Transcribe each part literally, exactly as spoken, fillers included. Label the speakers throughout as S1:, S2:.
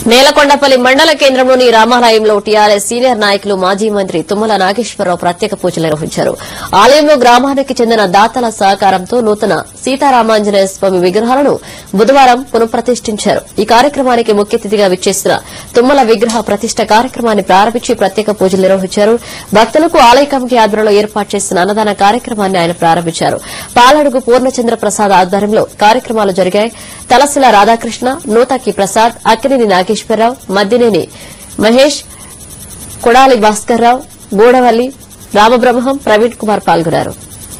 S1: నేలకొండపల్లి మండల కేంద్రంలోని రామాలయంలో టీఆర్ఎస్ సీనియర్ నాయకులు మాజీ మంత్రి తుమ్మల నాగేశ్వరరావు ప్రత్యేక పూజలు నిర్వహించారు. ఆలయంలో గ్రామానికి చెందిన దాతల సహకారంతో నూతన సీతారామాంజనేయ స్వామి విగ్రహాలను బుధవారం పునఃప్రతిష్ఠించారు. ఈ కార్యక్రమానికి ముఖ్య అతిథిగా విచ్చేసిన తుమ్మల విగ్రహ ప్రతిష్ట కార్యక్రమాన్ని ప్రారంభించి ప్రత్యేక పూజలు నిర్వహించారు. భక్తులకు ఆలయ కమిటీ ఆధ్వర్యంలో ఏర్పాటు చేసిన అన్నదాన కార్యక్రమాన్ని ఆయన ప్రారంభించారు. పాలడుగు పూర్ణచంద్ర ప్రసాద్ ఆధ్వర్యంలో కార్యక్రమాలు జరిగాయి. తలసిల రాధాకృష్ణ, నూతకి ప్రసాద్, అక్కినేని నాగేశ్వరరావు, మద్దినేని మహేష్, కొడాలి భాస్కర్రావు, గూడవల్లి రామబ్రహ్మం, ప్రవీణ్ కుమార్ పాల్గొన్నారు.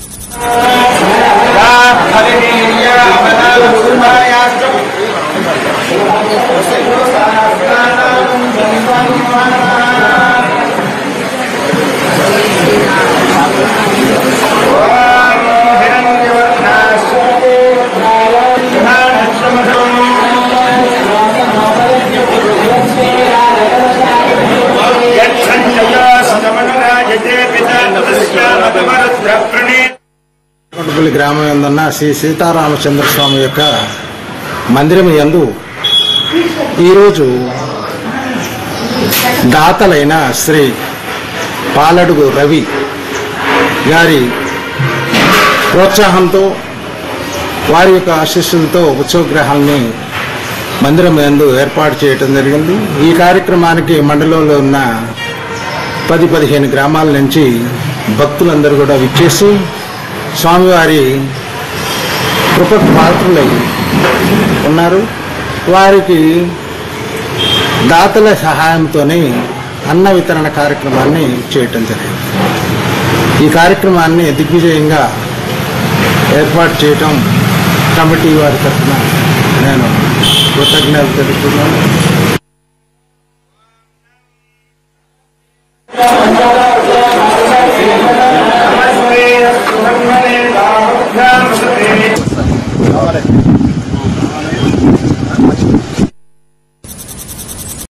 S2: కొండపల్లి గ్రామం యందున్న శ్రీ సీతారామచంద్ర స్వామి యొక్క మందిరం యందు ఈరోజు దాతలైన శ్రీ పాలడుగు రవి గారి ప్రోత్సాహంతో వారి యొక్క ఆశీస్సులతో ఉత్సవగ్రహాన్ని మందిరం యందు ఏర్పాటు చేయడం జరిగింది. ఈ కార్యక్రమానికి మండలంలో ఉన్న పది పదిహేను గ్రామాల నుంచి భక్తులందరూ కూడా విచ్చేసి స్వామివారి కృపకు పాత్రులై ఉన్నారు. వారికి దాతల సహాయంతోనే అన్న వితరణ కార్యక్రమాన్ని చేయటం జరిగింది. ఈ కార్యక్రమాన్ని దిగ్విజయంగా ఏర్పాటు చేయటం కమిటీ వారి తరఫున నేను కృతజ్ఞతలు తెలుపుతున్నాను.